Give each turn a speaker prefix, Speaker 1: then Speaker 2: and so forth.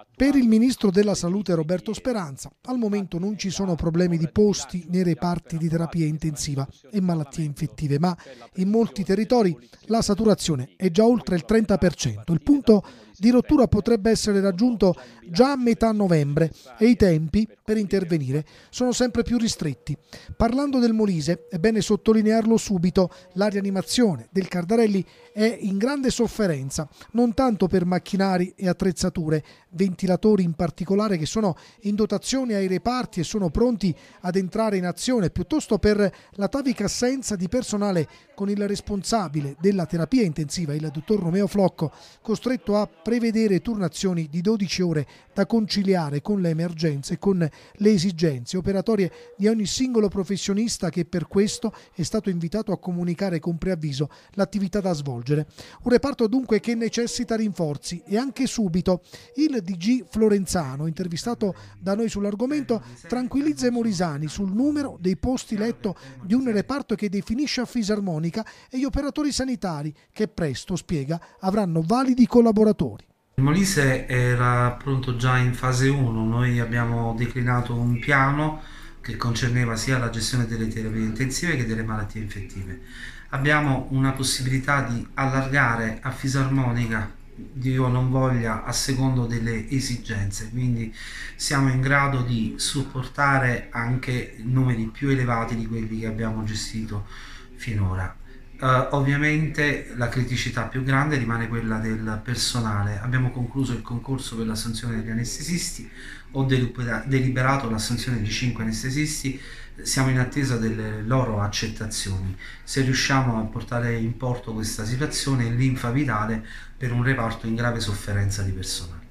Speaker 1: Per il ministro della Salute Roberto Speranza, al momento non ci sono problemi di posti nei reparti di terapia intensiva e malattie infettive, ma in molti territori la saturazione è già oltre il 30%. Il punto di rottura potrebbe essere raggiunto già a metà novembre e i tempi per intervenire sono sempre più ristretti. Parlando del Molise, è bene sottolinearlo subito, la rianimazione del Cardarelli è in grande sofferenza, non tanto per macchinari e attrezzature, ventilatori in particolare che sono in dotazione ai reparti e sono pronti ad entrare in azione, piuttosto per l'atavica assenza di personale con il responsabile della terapia intensiva, il dottor Romeo Flocco, costretto a prevedere turnazioni di 12 ore da conciliare con le emergenze e con le esigenze operatorie di ogni singolo professionista che per questo è stato invitato a comunicare con preavviso l'attività da svolgere. Un reparto dunque che necessita rinforzi e anche subito. Il DG Florenzano, intervistato da noi sull'argomento, tranquillizza i molisani sul numero dei posti letto di un reparto che definisce a fisarmonica e gli operatori sanitari che presto, spiega, avranno validi collaboratori.
Speaker 2: Il Molise era pronto già in fase 1, noi abbiamo declinato un piano che concerneva sia la gestione delle terapie intensive che delle malattie infettive. Abbiamo una possibilità di allargare a fisarmonica, Dio non voglia, a secondo delle esigenze, quindi siamo in grado di supportare anche numeri più elevati di quelli che abbiamo gestito finora. Ovviamente la criticità più grande rimane quella del personale. Abbiamo concluso il concorso per l'assunzione degli anestesisti, ho deliberato l'assunzione di 5 anestesisti, siamo in attesa delle loro accettazioni. Se riusciamo a portare in porto questa situazione è linfa vitale per un reparto in grave sofferenza di personale.